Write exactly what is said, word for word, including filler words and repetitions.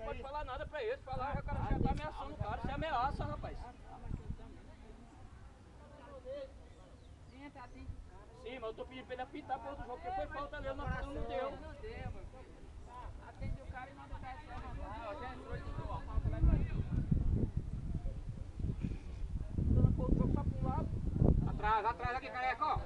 pode falar nada pra eles. Falar, o cara já tá ameaçando o cara. Você ameaça, rapaz. Sim, mas eu tô pedindo pra ele apitar pro outro jogo, porque foi falta ali, não, não deu. Não deu, mano. Atende o cara e manda o cara se levantar. Ó, já entrou de novo, a falta lá pra ele. Dando pôr o jogo só pra um lado. Atrás, atrás aqui, careca, ó.